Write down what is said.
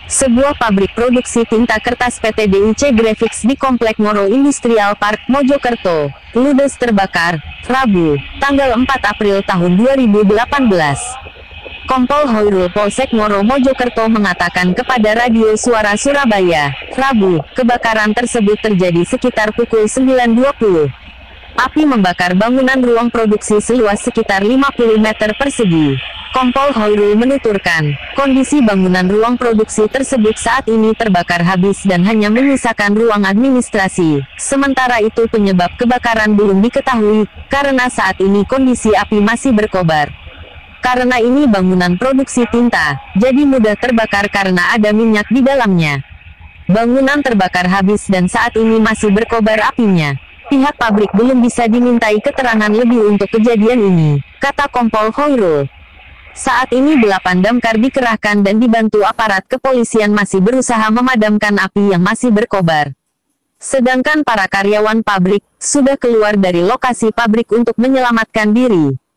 Sebuah pabrik produksi tinta kertas PT DIC Graphics di Komplek Moro Industrial Park, Mojokerto, ludes terbakar, Rabu, tanggal 4 April tahun 2018. Kompol Hoirul Polsek Moro Mojokerto mengatakan kepada Radio Suara Surabaya, Rabu, kebakaran tersebut terjadi sekitar pukul 9.20. Api membakar bangunan ruang produksi seluas sekitar 50 meter persegi. Kompol Hoirul menuturkan, kondisi bangunan ruang produksi tersebut saat ini terbakar habis dan hanya menyisakan ruang administrasi. Sementara itu penyebab kebakaran belum diketahui, karena saat ini kondisi api masih berkobar. Karena ini bangunan produksi tinta, jadi mudah terbakar karena ada minyak di dalamnya. Bangunan terbakar habis dan saat ini masih berkobar apinya. Pihak pabrik belum bisa dimintai keterangan lebih untuk kejadian ini, kata Kompol Hoirul. Saat ini 8 damkar dikerahkan dan dibantu aparat kepolisian masih berusaha memadamkan api yang masih berkobar. Sedangkan para karyawan pabrik sudah keluar dari lokasi pabrik untuk menyelamatkan diri.